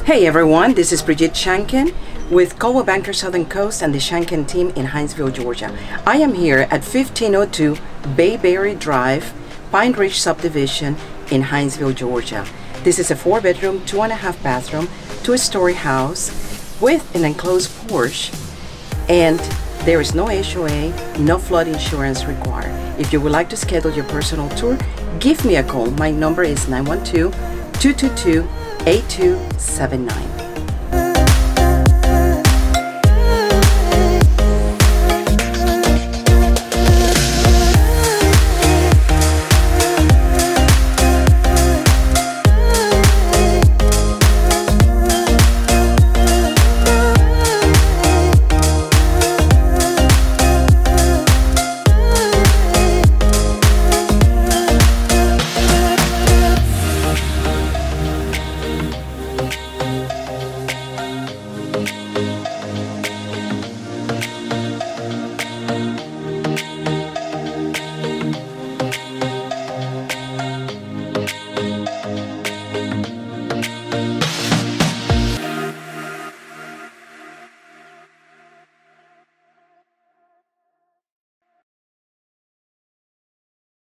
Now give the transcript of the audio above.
Hey everyone, this is Bridget Shanken with Coldwell Banker Southern Coast and the Shanken team in Hinesville, Georgia. I am here at 1502 Bayberry Drive, Pine Ridge Subdivision in Hinesville, Georgia. This is a 4-bedroom, 2.5 bathroom, 2-story house with an enclosed porch, and there is no HOA, no flood insurance required. If you would like to schedule your personal tour, give me a call. My number is 912-222-8279.